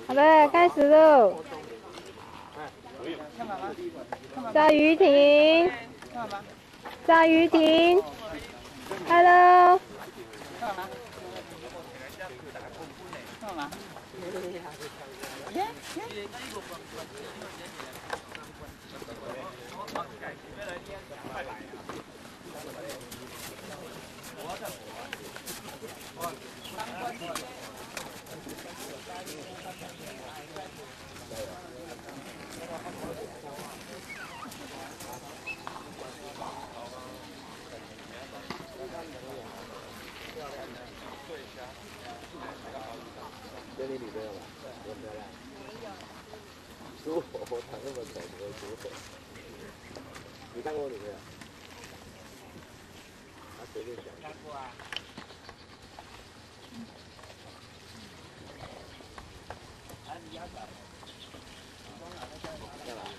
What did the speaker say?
好的，开始喽！赵雨婷，赵雨婷 ，Hello。 这里女朋友吗？有没有啦？属火，我长那么丑，不会属火。你看过我女朋友？他随便讲。看过啊。你要找？干嘛？